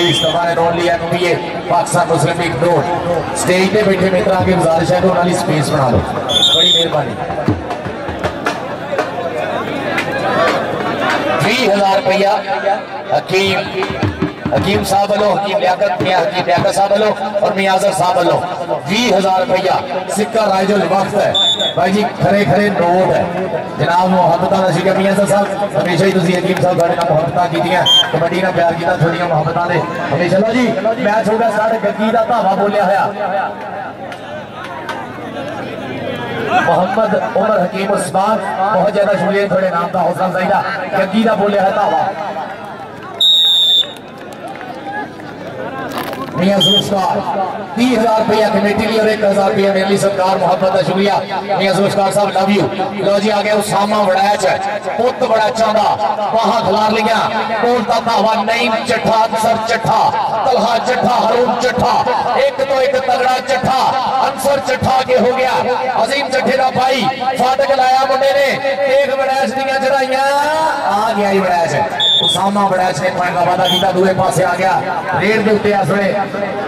Please तुम्हारे only MPA Pakistan Muslim League road stage पे बैठे मित्रों की गुजारिश है कि उन्होंने स्पेस बना लो, बड़ी मेहरबानी। 20,000 रुपया हकीम साहब वालों, हकीम लियाकत साहब वालों और मियाज़र साहब वालों 20,000 रुपया सिक्का राइजुल वक्त है भाई जी, खरे खरे नोट है जनाब। मुहब्बत नसीब मियाज़र साहब हमेशा ही तुम हकीम साहब साढ़े मुहब्बत की कबड्डी का प्यार किया, थोड़िया मुहब्बत ने हमेशा। लो जी मैच होगा साढ़े गद्दी का धावा बोलिया होया मोहम्मद उमर हकीम उस्मान, बहुत ज्यादा शुक्रिया थोड़े नाम का हौसला अफजाई का गद्दी का बोलिया है धावा। मियां जुल्फकार 30,000 रुपया कमेटी ली और 1,000 रुपया मेरे लिए सरकार मोहब्बत का शुक्रिया मियां जुल्फकार साहब, लव यू। लो जी आ गया उसामा वड़ैच पुत बड़ा चांदा वहां खिलार लिया बोलता धावा नहीं चट्ठा अंसर चट्ठा तलहा चट्ठा हरूम चट्ठा एक तो एक तगड़ा चट्ठा अंसर चट्ठा के हो गया अजीम चट्ठे का भाई फाटक लाया मुंडे ने एक वड़ैच दियां चढ़ाइयां आ गया ही वड़ैच उसामा वड़ैच ने पॉइंट का वादा किया दूसरे पासे आ गया रेड के उत्ते इस वे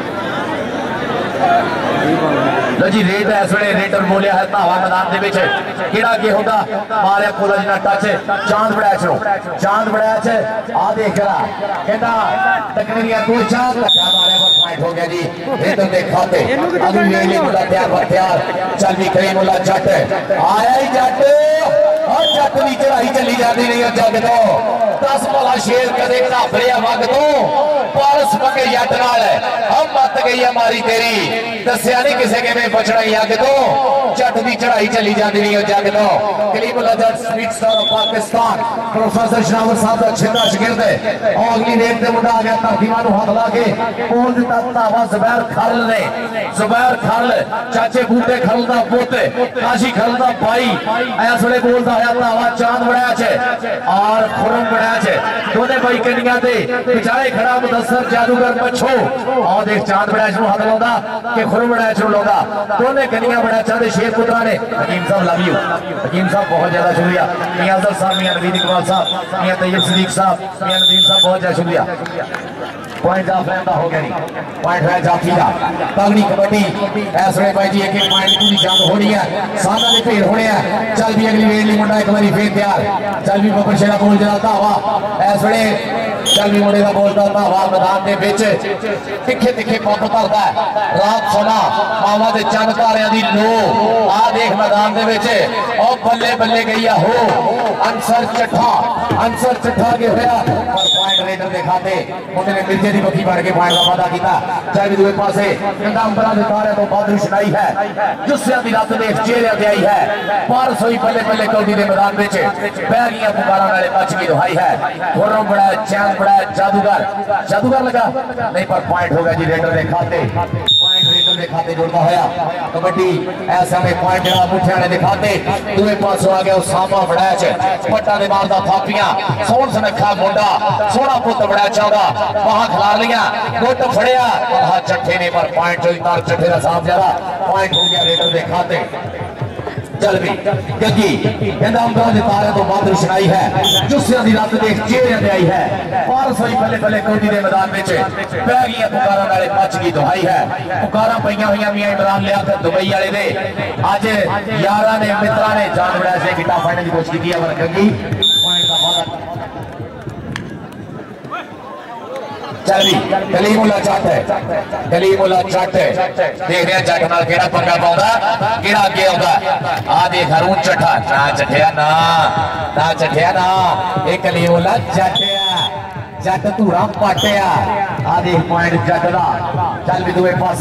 लो जी रेड इस वे रेडर बोलिया है धावा मैदान के के होगा मारिया खोला जिना टच चांद वड़ैच नो चांद वड़ैच आ देख रहा कहता तकरीबन कोई चांद लगा मारिया पर पॉइंट हो गया जी रेडर के खाते अभी ले मुला तैयार बख्तियार चल भी करीमुल्लाह जट आया ही जट और जट की चढ़ाई चली जाती नहीं जग तो 10 वाला शेर कदे घाबरे वग तो पारस पके जट नाल हम मत गई हमारी तेरी दसिया नहीं किसी के में बचना अग तो जट की चढ़ाई चली जाती नहीं जग तो Kalimullah Jat sweet star of Pakistan professor Shanawar साहब का छिंदा शिगिरद है और अगली रेत से मुंडा आ गया तरकीबा हाथ ला के बोल दिता धावा जुबैर खरल ने जुबैर खरल चाचे बूटे खरल का पोते काशी खरल का भाई इस वे बोलता है धावा चांद वड़ैच और खुरम वड़ैच दोने भाई कनिया दे पिछाड़े खड़ा मुदस्सर जादूगर पछो और देख चांद वड़ैच नु हाथ लाउंदा कि खुरम वड़ैच नु लाउंदा दोने कनिया वड़ैचा दे शेर पुत्रा ने हकीम साहब लव यू हकीम साहब बहुत ज्यादा शुक्रिया मियां अफजल साहब मियां नवीद इकबाल साहब मियां तैयब सदीक साहब मियां नदीम साहब बहुत ज्यादा शुक्रिया। पॉइंट जाफ रहता हो गया नहीं पॉइंट है जाफी का तगड़ी कबड्डी ऐसे भाई जी एक पॉइंट की जंग हो रही है सादा दे भीड़ होने हैं चल भी अगली वेली मुंडा एक बारी फिर तैयार चल भी बबर शेरा बोल जरा धावा इस वे चल भी मुंडे का बोलता धावा मैदान के बिच तिखे तिखे पंप भरता है रात सोना मावा के चंद तारियां दी लो आ देख मैदान के बिच और बल्ले बल्ले गई हो अंसर चट्ठा के होया पर पॉइंट रेडर के खाते मुंडे ने मिर्जे की बखी भर के पॉइंट का वादा किया चाहे दूसरे पासे कंधा अंबरा के तारे तो बादल छनाई है जुस्सिया की रत देख चेहरे ते आई है पारस हुई पल्ले पल्ले कौडी के मैदान में बह गई पुकारा वाले बच की दुहाई है खुरम बड़ा चैन बड़ा जादूगर लगा नहीं पर पॉइंट हो गया जी रेडर के खाते पॉइंट रेडर के खाते जुड़ता होया कबड्डी ऐसा में पॉइंट जरा मुठिया ने दिखाते दूसरे पासों आ गया उसामा वड़ैच पट्टा दे मारदा थापियां सोहन सुनखा मुंडा सोहना पुत वड़ैचा दा वहां खिलार लिया गुट फड़िया और चट्ठे ने पर पॉइंट जो तार चट्ठे का साफ ज्यादा पॉइंट हो गया रेडर के खाते चल भी गद्दी कहंदा अंबरा दे तारे तो बादल छनाई है जुस्सिया दी रात देख चेहरे ते आई है पारस होई पल्ले पल्ले कौडी दे मैदान विच बह गई पुकारा वाले बच की दुहाई है पुकारा पईयां होईयां मियां इमरान लियाकत दुबई वाले दे अज यारा ने मित्रा ने जान बड़ा से गिटा फाड़ने की कोशिश की है पर गद्दी पॉइंट का वादा चल भी कलीमुल्लाह जट है कलीमुल्लाह जट है देख रहे जट नाल केड़ा पंगा पाउंदा केड़ा अगे आउंदा आ देख हरूण चट्ठा ना चट्ठिया ना चट्ठिया ना ए कलीमुल्लाह जट है जट धूरा पाटिया आ देख पॉइंट जट दा चल भी दूसरे पासे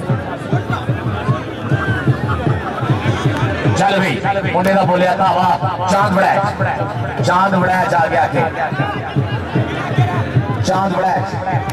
चल भी मुंडे दा बोलिया धावा चांद वड़ैच आ गया के चांद वड़ैच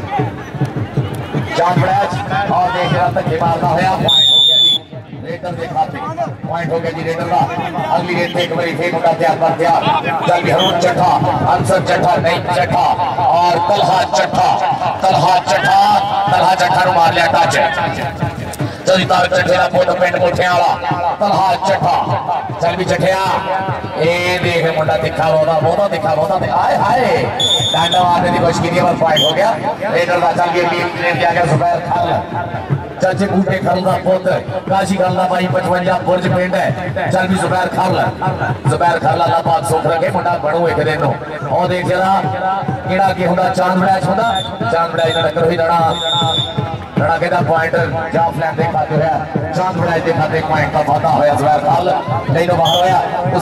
और देख रहा धक्के मारता होया पॉइंट हो गया जी रेडर के खाते पॉइंट हो गया जी रेडर का अगली रेत एक बारी फिर मुंडा तैयार चल भी हरूण चट्ठा अंसर चट्ठा नहीं चट्ठा और तलहा चट्ठा नु मार लिया टच चौधरी तारक चट्ठे का पुत पिंड मुठिया वाला तलहा चट्ठा चल भी चट्ठिया ए देख मुंडा दिखा बहुता दिखा बहुता आए हाय डांडा मारने की कोशिश की पर पॉइंट हो गया रेडर का चल गया टीम ट्रेन दिया गया जुबैर खान चाचे बूटे खल का पुत काशी खल का भाई 55 बुर्ज पिंड है चल भी जुबैर खल ला पाक सुख रखे मुंडा बनू एक दिन और देख जरा केड़ा के हुंदा चांद मैच हुंदा चांद मैच ना टक्कर हुई रड़ा कहता पॉइंट जाफ लैंड दे खाते होया चांद बड़ा दे खाते पॉइंट का वादा होया जुबैर खल नहीं तो बाहर होया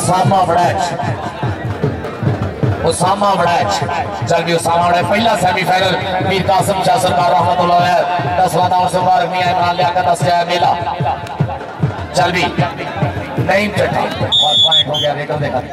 उसामा बड़ैच चल भी उसामा बड़ैच पहला सेमीफाइनल मीर कासिम शाह सरकार रहमतुल्लाह अलैह 10वां दौर से बाहर मियां इमरान लियाकत 10 जाया मेला चल भी नहीं चट्टा और पॉइंट हो गया रेडर देखा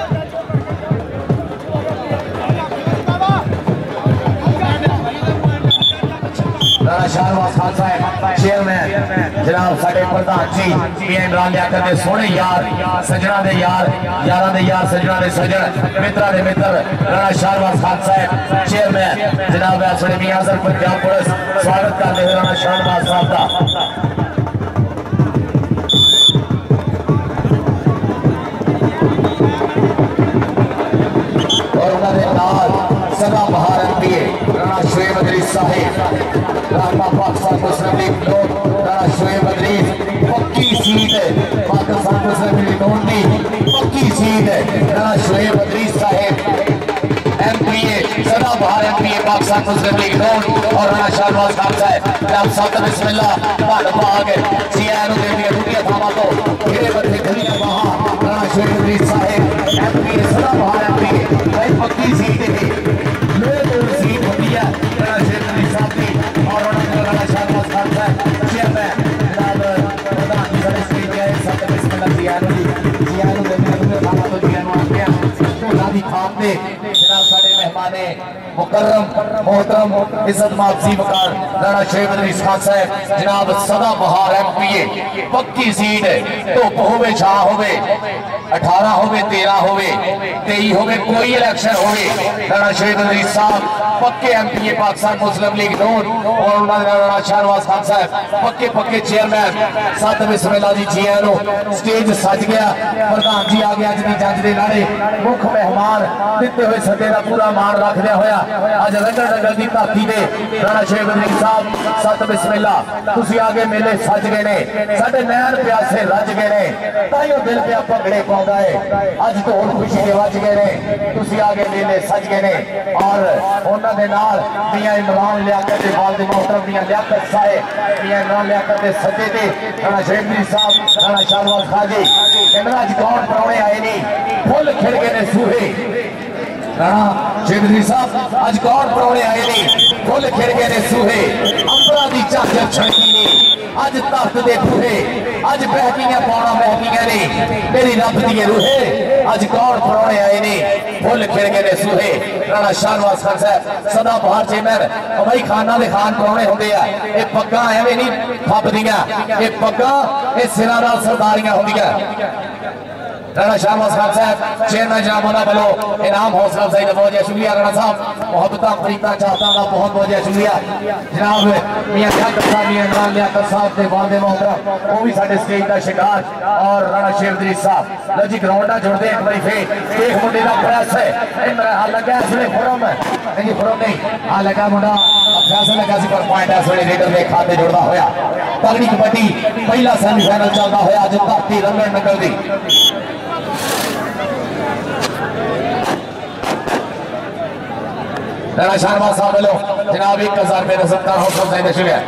राणा शाहनवाज खान साहब चेयरमैन जनाब साडे प्रधान जी मियां इमरान लियाकत दे सोहने यार सजना दे यार यारां दे यार सजना दे सजन मित्रा दे मित्र राणा शाहनवाज खान साहब चेयरमैन जनाब सोहने मियां अजहर पंजाब पुलिस स्वागत करते हैं राणा शाहनवाज साहब का और उन्होंने नाल सदा बहार एमपीए राणा शोएब अदरीस साहब पाकिस्तान मुस्लिम लीग राणा शोएब अदरीस पक्की सीट है पाकिस्तान मुस्लिम लीग की पक्की सीट है राणा शोएब अदरीस साहब एमपीए सदा बहार एमपीए पाकिस्तान मुस्लिम लीग और राणा शाहनवाज खान साहब जनाब साहब बिस्मिल्लाह भाड़ भाग सीआईएन दे दिया दुनिया थामा तो घेरे बच्चे गली वहां राणा शोएब अदरीस साहब एमपीए सदा बहार एमपीए भाई पक्की सीट है मेरे सीट होती है राणा शोएब अदरीस साहब की और राणा शाहनवाज खान साहब चेयरमैन जनाब प्रधान जी सारे स्टेज के साथ बिस्मिल्लाह सीआईएन दे दुनिया थामा तो सीआईएन आते हैं तो लादी खान ने जनाब सारे मेहमाने मुकर्रम मोहतरम इज्जत माफी वकार राणा शोएब अदरीस खान साहब जनाब सदा बहार एमपीए पक्की सीट है तो होवे छा होवे 18 होवे 13 होवे 23 होवे कोई इलेक्शन होवे राणा शोएब अदरीस साहब पक्के एमपीए पाकिस्तान मुस्लिम लीग नून और राणा शाहनवाज खान साहब पक्के चेयरमैन सत बिस्मिल्लाह जी जी स्टेज सज गया प्रधान जी आ गया अज की जंज के नारे मुख मेहमान दिते हुए सदे का पूरा मान रखदे होया अज रंगड़ नगर की धरती ने राणा शोएब अदरीस साहब सत बिस्मिल्लाह तुसी आगे मेले सज गए ने साडे नैन प्यासे रज गए ने ताइयों दिल पे भंगड़े पाउंदा है अज ढोल खुशी के वज गए ने तुसी आगे मेले सज गए ने और उन्हां दे नाल मियां इमरान लियाकत दे वालिद मोहतरम मियां लियाकत साहब मियां इमरान लियाकत दे सज्जे ते राणा शोएब अदरीस साहब राणा शाहनवाज खान जी कहंदा अज कौन परौणे आए नहीं फुल खिड़ गए ने सूहे राणा शोएब अदरीस साहब अज कौन परौणे आए नहीं फुल खिड़ गए ने सूहे अंबरा दी झांझर छड़की ने अज धरत दे बूहे अज बहकियां पौना महकियां ने मेरी रब दी रूहे अज कौन परौणे आए ने फुल खिड़ गए ने सूहे राणा शाहनवाज खान साहब सदा बहार चेयरमैन भाई खाना दे खान परौणे होंदे आ ये पग्गां एवें नहीं फबदियां ये पग्गां ये सिरां नाल सरदारियां होंदियां राणा शाहनवाज खान साहब चेयरमैन जनाब उन्होंने वालों इनाम हौसला अफजाई का बहुत बहुत शुक्रिया राणा साहब मोहब्बत फरीदा चाहता का बहुत बहुत शुक्रिया जनाब मियां लियाकत साहब मियां इमरान लियाकत साहब के वालिद मोहतरम वो भी साडे स्टेज का शिकार और राणा शोएब अदरीस साहब लो जी ग्राउंड जुड़ते एक बार फिर एक मुंडे का प्रयास है मेरा हाल लगा इस वे खुरम नहीं खुरम नहीं आ लगा मुंडा फैसला लगा सी पर पॉइंट इस वे रेडर के खाते जुड़ता होया तगड़ी कबड्डी पहला सेमीफाइनल चलता होया अज धरती रंगड़ नगर दी राणा शाहनवाज साहब वालों जनाब 1000 रुपये का सत्कार हौसला अफजाई का शुक्रिया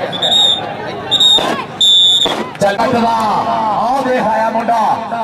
चल आओ देख आया मुंडा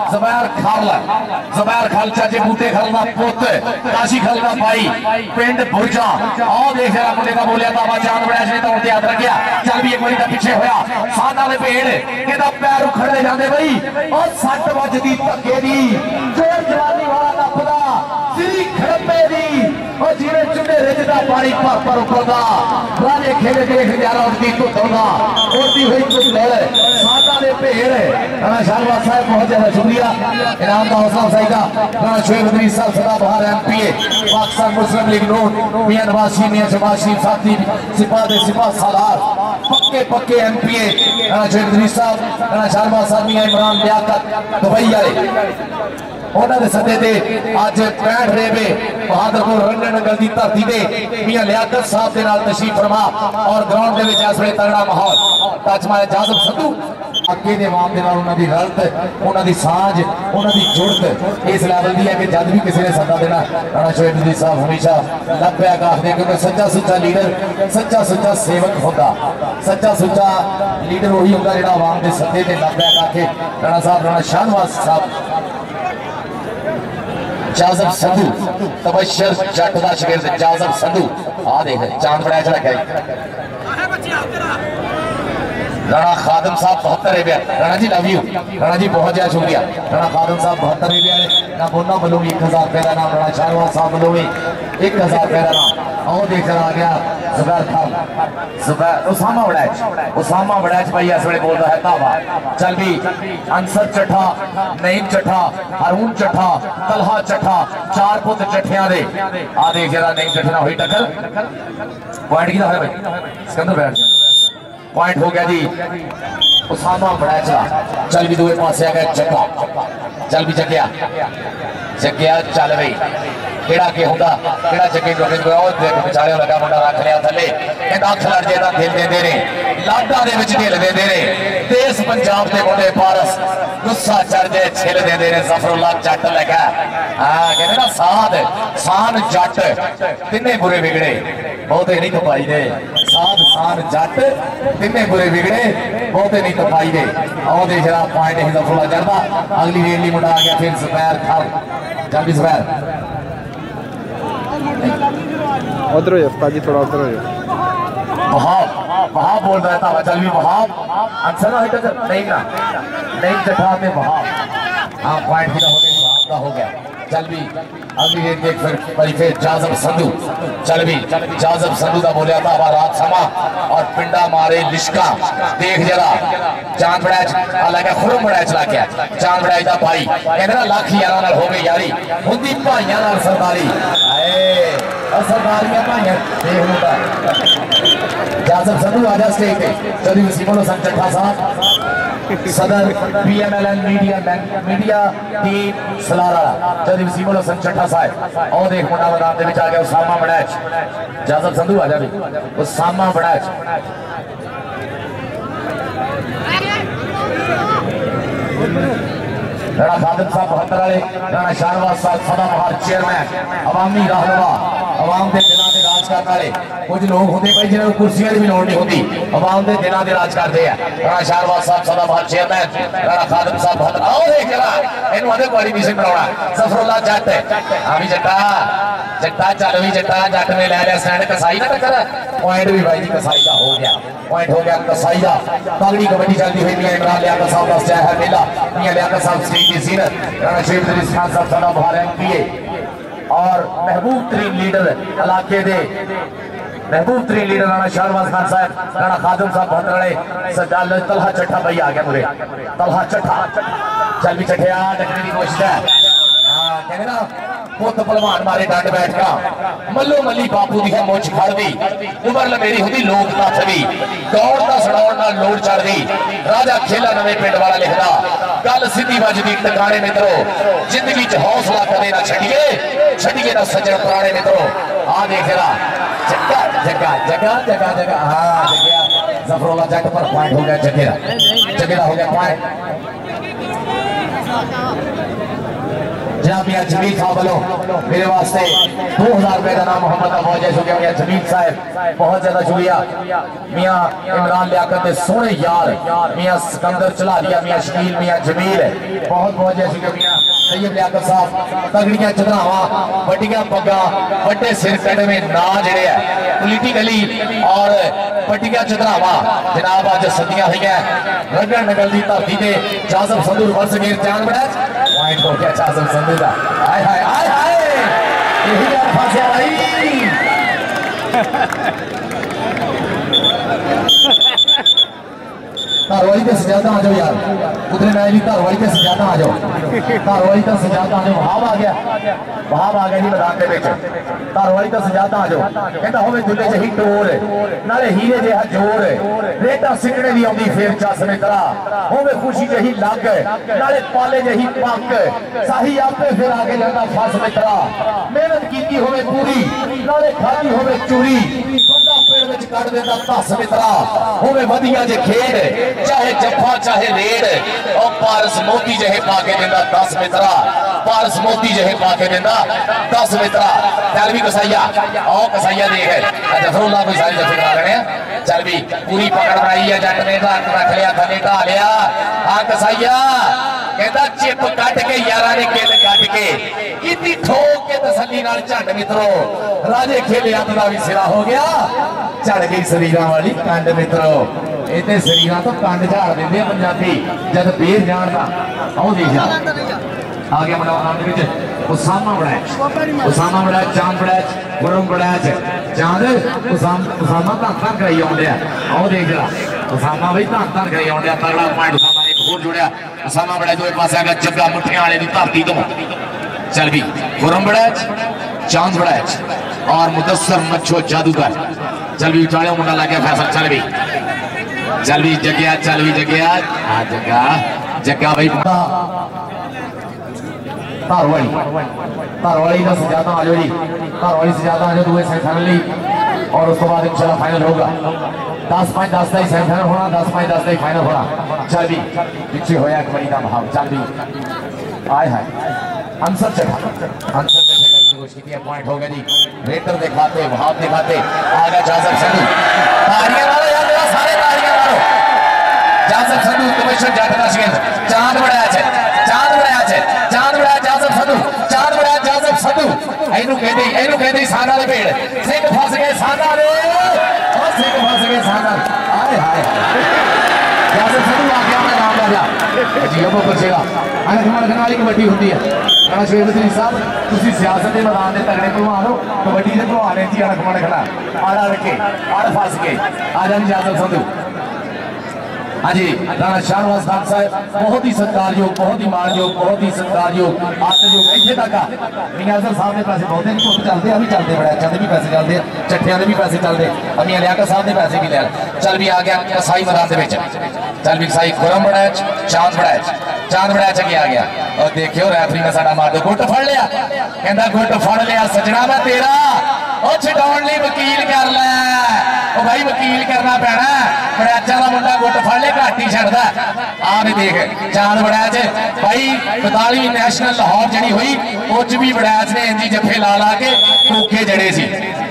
जुबैर खल चाचे बूटे खल का पुत काशी खल का भाई पिंड बुरजा आओ देख रहा मुंडे का बोलिया बाबा चांद बड़ा ने तो याद रखिया चल भी एक बारी का पीछे होया सादा दे पेड़ कहता पैर उखड़ते जाते बई और 60 वजदी धक्के दी जोर जवानी वाला नपदा सिरी खड़पे दी और जिवे चुने रिजदा पानी पर उकलदा राजे खेले देख नजारा उड़ती धुंध होंदा उड़ती हुई कुछ लड़ सादा दे भेड़ राणा शाहनवाज साहब बहुत ज्यादा शुक्रिया इनाम का हौसला अफजाई का। राणा शोएब अदरीस साहब सदाबहार MPA पाकिस्तान मुस्लिम लीग नून मियां नवाज मियां जमाल शरीफ साथी सिपा सालार पक्के MPA राणा शोएब अदरीस साहब राणा शाहनवाज साहब मियां इमरान लियाकत दुबई वाले उन्होंने सदे ते अज 65 रेबे बहादुरपुर रंगन नंगल की धरती से मियां लियाकत साहब के नाल तशरीफ फरमा और ग्राउंड के इस वे तगड़ा माहौल टच मारे जाजब संधू अगे के आवाम के नाल उन्हां दी रलत उन्हां दी सांझ उन्हां दी जुड़त इस लैवल की है कि जब भी किसी ने सदा देना राणा शोएब अदरीस साहब हमेशा लभ्या आखदे क्योंकि सच्चा सुच्चा लीडर सच्चा सुच्चा सेवक होता सच्चा सुच्चा लीडर वही होता जो आवाम के सदे ते लभ्या आखे। राणा साहब राणा शाहनवाज साहब जाजब संधू तबशर जट दा शागिर्द जाजब संधू आ देख चांद बड़ा चला गया। राणा खादम साहब 72 रुपया राणा जी लव यू राणा जी बहुत ज्यादा शुक्रिया। राणा खादम साहब 72 रुपया ना बोलना बोलो 1000 रुपये का नाम राणा शाहनवाज साहब बोलो 1000 रुपये का नाम और देखकर आ गया जुबैर खान जुबैर उसामा बड़ैच भाई इस वे बोल रहा है धावा चल भी अंसर चट्ठा नईम चट्ठा हारून चट्ठा तलहा चट्ठा 4 पुत चट्ठियां दे आ देख जरा नईम चट्ठे ना हुई टक्कर पॉइंट की है भाई सिकंदर बैठ पॉइंट हो गया जी उसामा बड़ैच चल भी दूसरे पासे आ गया जग्गा चल भी जग्या चल भाई केड़ा के हुंदा केड़ा जगे जोगे देख बेचारे लगा मुंडा रख लिया थले कहंदा अख लड़ जे तां दिल दे रे लाडा दे विच दिल दे रे देश पंजाब दे मुंडे पारस गुस्सा चढ़ जे छिल दे रे जफरुल्लाह जट लगा हां कहंदे ना सान जट तिन्ने बुरे बिगड़े बहुते नहीं तपाई दे सान जट तिन्ने बुरे बिगड़े बहुते नहीं तपाई दे आओ देख रहा पॉइंट है जफरुल्लाह चढ़दा अगली रेली मुंडा आ गया फिर जुबैर खान जल्दी जुबैर उधर हो जाओ जी थोड़ा उधर हो जाओ। वहाब बोल रहा था चल भी वहाब आंसर नहीं चढ़ा में वहाब हाँ पॉइंट भी हो गया वहाब का हो गया चल भी अगली रेट देख फिर जाजब संधू चल भी जाजब संधू का बोलिया था रात समा और पिंडा मारे लिशका देख जरा चांद बड़ैच हालांकि खुरम बड़ैच ला गया चांद बड़ैच का भाई कहते ना लाख यारा हो गई यारी हुंदी भाइयों नाल सरदारी सरदारियां भाइयां देख लूंगा जाजब संधू आजा स्टेज पे चौधरी वसीमुल हसन चट्ठा साहब सदर PMLN मीडिया टीम सलारा चौधरी वसीमुल हसन चट्ठा साहब और देख मुंडा मैदान दे विच आ गया उसामा बड़ैच जाजब संधू आजा भी उसामा बड़ैच राणा खादम साहब 72 वाले राणा शाहनवाज साहब सदाबहार चेयरमैन अवामी रहनुमा अवाम के दिलों के राज करने वाले कुछ लोग होंगे भाई जिन्होंने कुर्सियां भी लोड़ नहीं होती अवाम के दिलों के राज करते हैं। राणा शाहनवाज साहब सदाबहार चेयरमैन राणा खादम साहब आओ देख जरा इन्हों आदे बड़ी मिशन बनाना जफरुल्लाह जट अभी जट्टा चल भी जट्टा जट ने ले लिया स्टैंड कसाई का टक्कर पॉइंट भी भाई जी कसाई का हो गया पॉइंट हो गया कसाई का तगड़ी कबड्डी चलती हुई मियां इमरान लियाकत साहब का सजाया है मेला मियां लियाकत साहब स्टेज की जीनत राणा शोएब अदरीस खान साहब सदाबहार MPA और महबूब तरीन लीडर इलाके दे महबूब तरीन लीडर राणा शाहनवाज खान साहब राणा खादम साहब भद्रड़े सरदार तलहा चट्ठा भाई आ गया मुरे तलहा चट्ठा चल भी चट्ठे डकने की कोशिश है हाँ कहने ना पुत पलवान मारे डंड बैठ का मल्लो मल्ली बापू दी है मुछ खड़ दी उमर लमेरी होती लोक तथ भी दौड़दा सड़ाउण लोड़ चढ़दी राजा खेला नवे पिंड वाला लिखदा गल सीधी वजदी टकाने मित्रो जिंदगी च हौसला कदे ना छड़िए ना सज्जन पुराने मित्रो आ देख रहा जगह हाँ जगह जफरुल्लाह जट पर पॉइंट हो गया जगेरा हो गया पॉइंट जनाब मियां जमील साहब वालों मेरे वास्ते 2000 रुपए का नाम मोहम्मद का बहुत ज्यादा शुक्रिया मियां जमील साहब बहुत ज्यादा शुक्रिया मियां इमरान लियाकत दे सोहने यार मियां सिकंदर चलारिया मियां शकील मियां जमील बहुत बहुत ज्यादा शुक्रिया मियां सैयद लियाकत साहब तगड़ियां चढ़ावा बड़ियां पग्गा बड़े सिर कड़वे ना जड़े है पोलिटिकली और बड़ियां चढ़ावा जनाब अज सदियां हुई रगड़ नगल की धरती से जाजब संधू वर्ष गेर चांद बड़ा पॉइंट हो गया जाजब संधू का हाय हाय हाय हाय यही यार फंसा भाई धारवाली के सजादा आ जाओ यार, उतरे मैच भी धारवाली के सजादा आ जाओ, धारवाली का सजादा आ जाओ। वहाब आ गया, वहाब आ गया जी मैदान के विच, धारवाली का सजादा आ जाओ। कहता होवे दुले जही टोर नाले हीरे जिहा जोर, रेटा सिकड़े भी आउंदी फेर चस मित्रा, होवे खुशी जही लग नाले पाले जही पक, साही आपे फिर आगे जाता फस मित्रा, मेहनत कीती होवे पूरी नाले खाती होवे चूरी, बंदा पेड़ विच कट देंदा धस मित्रा, होवे वधिया जे खेड चाहे जफा चाहे रेड, और पारस मोती जहे पाके देंदा 10 मित्रा, पारस मोती जहे पाके देंदा 10 मित्रा। चल भी कसाइया, आओ कसाइया देख जफरुल्लाह कोई सारी जफे करा लेने। चल भी पूरी पकड़ बनाई है जट ने, रख लिया थले ढा लिया। हाँ कसाइया कहता चिप कट के यारा ने किल कट के इतनी ठोक के तसल्ली नाल झट मित्रो, राजे खेले अंत दा भी सिरा हो गया, झड़ गई शरीरां वाली कंड मित्रो। इतने शरीरां तो कंड झाड़ देंदे पंजाबी जद बेर जानदा। आओ देखिया आ गया मैदान दे विच उसामा बड़ैच, उसामा बड़ैच, चांद बड़ैच, गुरम बड़ैच, चांद उसामा धन धन कराई आउंदे आ। आओ देख जरा उसामा बई धन धन कराई आउंदे आ, तगड़ा पॉइंट उसामा ने एक होर जोड़िया। उसामा बड़ैच दो पासे आ गया जग्गा मुठियां वाले दी धरती तो। चल भी गुरम बड़ैच, चांद बड़ैच और मुदस्सर मच्छो जादूगर। चल भी चाड़ियों मुंडा लग गया फैसल। चल भी जग्या, चल भी जग्या, आ जग्गा जग्गा भाई धारवाली, धारवाली का सजादा आ जाओ जी, धारवाली सजादा आ जाओ दूसरे सेमीफाइनल और उस बाद इंशाल्लाह फाइनल होगा। 10-5 10 का ही सेमीफाइनल होना, 10-5 10 का ही फाइनल होना। चल भी पीछे होया एक बड़ी का भाव। चल भी आए हाय आंसर चढ़ा, आंसर चढ़ने की कोशिश की, पॉइंट हो गया जी। रेटर दिखाते, भाव दिखाते, आगे जाजब संधू, तालियां मारो यार मेरा, सारे तालियां मारो। जाजब संधू कमिश्नर जट दा शिकंद, चांद बड़ा है, चांद बड़ा है, चांद बड़ा जाजब संधू, चांद बड़ा जाजब संधू। एनू कहते साना दे पेड़, सिंह फस गए साना दे, और सिंह फस गए साना। आए हाय जाजब संधू आ गया, मैं नाम लिया जी। अब बचेगा अनख मणखण वाली कबड्डी होती है। राणा शेर बदरी साहब तुसी सियासत के मैदान में तगड़े भलवान हो, कबड्डी के भलवान है जी। अनख मणखण आड़ा रखे, आड़ फस के आ जाए जाजब संधू। हाँ जी राणा शाहनवाज खान साहब बहुत ही सत्कारयोग, बहुत ही मानयोग, बहुत ही सत्कारयोग, आदरयोग। इतने तक मियां अजहर साहब ने पैसे बहुत हैं, धुप चलते हैं भी चलते, बड़े अच्छे भी पैसे चलते हैं, चट्ठियां के भी पैसे चलते, मियां लियाकत साहब ने पैसे भी लिया। चल भी आ गया कसाई मैदान के विच, चल भी कसाई गुरम बड़ैच, चांद बड़ैच, चांद बड़ैच अगे आ गया। और देखियो रैफरी ने साडा मार दो गुट फड़ लिया, कहंदा गुट फड़ लिया सजना मैं तेरा, और छडाउण लई वकील कर लै, ओ भाई वकील करना पैना, बड़ैचा दा मुंडा गुट फड़ ले घट ही छड्डदा। आ भी देख चांद बड़ैच भाई 42 नैशनल लाहौर जड़ी हुई, उच भी बड़ैच ने इंजी जफे ला ला के टोके जड़े सी।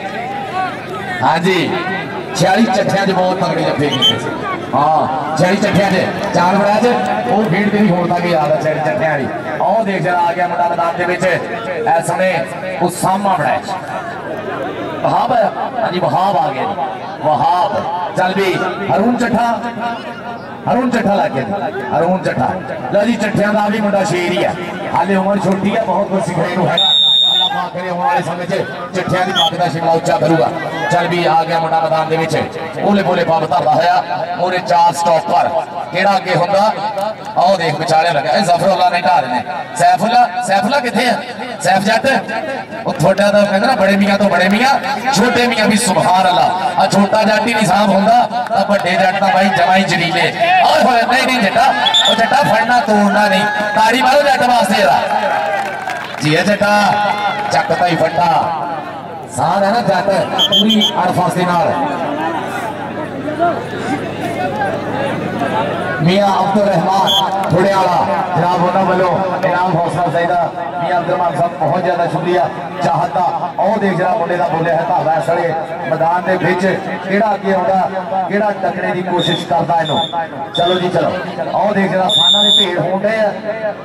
हाँ जी 46 चट्ठियां बहुत तगड़े जफे कीते। हाँ 46 चट्ठियां चांद बड़ैच वो भीड़ भी होण तक याद है 46 चट्ठियां वाली। आओ देख जरा आ गया मुंडा मैदान दे विच इस समय उसामा बड़ैच, वहाब है। हाँ जी वहाब आ गया जी, वहाब। चल भी हरून चट्ठा, हरून चट्ठा लग गया, हरून चट्ठा। लो जी चट्ठियां का भी मुंडा शेर ही है, हाले उम्र छोटी है, बहुत कुछ सीखने को है। अल्लाह करे होने वाले समय चिट्ठियां की पग का शिमला उच्चा करूगा। चल भी आ गया मुंडा मैदान दे विच, बोले बोले पग धरदा होया मोरे 4 स्टॉप पर केड़ा अगे हुंदा। आओ देख विचाले लगा जफरुल्लाह ने ढा देने। सैफुल्लाह किथे है? सैफ जट वो थोड़ा तो कहते ना बड़े मियां तो बड़े मियां, छोटे मियां भी सुभान अल्लाह। आ छोटा जट ही नहीं साफ हुंदा, आ बड़े जट तो भाई जमा ही जलीले। ओए होए नहीं जट्टा, वो जट्टा फड़ना तोड़ना नहीं। ताड़ी मारो जट वास्ते जरा जी है जट्टा, चकता ही फटा सान है ना जट पूरी अड़फास के नाल। मियां अब्दुल रहमान थोड़े वाला जनाब उन्होंने वालों इनाम हौसला अफजाई का मियां अब्दुल रहमान साहब बहुत ज्यादा शुक्रिया चाहता। और देख जरा मुंडे का बोलिया है धावा सड़े मैदान के विच केड़ा अगे आउंदा, केड़ा टकरे की कोशिश करता इनू। चलो जी चलो और देख जरा साना दे भेड़ होण डे आ।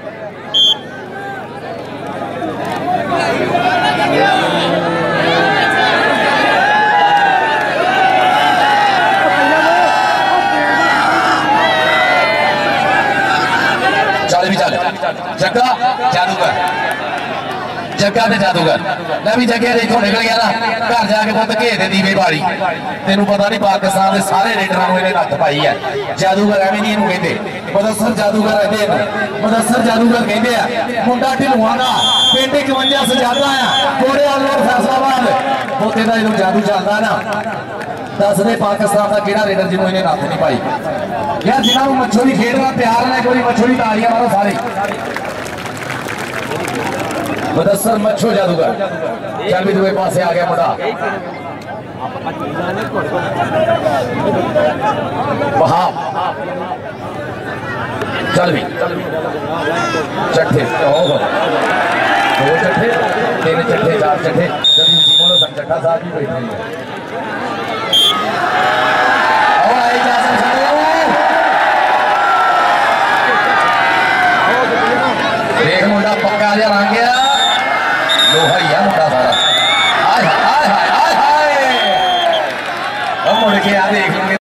चल भी चल जग्गा जादूगर, जग्गा ते जादूगर मैं भी जग्गे इथों निकल गया ना घर जाके पुत घे दे दीवे बाड़ी तेन पता नहीं पाकिस्तान के सारे रेडर इन्हें नत्थ पाई है जादूगर एवं नहीं इन्हू कहते मुदस्सर जादूगर कहते मुदस्सर जादूगर कहते हैं मुंडा ढिलुआ का पिंड 51 सजादा है कोड़े रोड फैसलाबाद पोते का जो जादू चलता ना दस दे पाकिस्तान का केड़ा रेडर जिन्होंने इन्हें नत्थ नहीं पाई यार जिन्होंने मच्छों की खेड का प्यार है कोई मच्छों की तालियां मारो सारे मुदस्सर मच्छो जादूगर चल भी दूसरे पासे आ गया मुंडा वहां चल भी चट्ठे दो चट्ठे तीन चट्ठे चार चट्ठे चट्ठा साहब भी बैठे हैं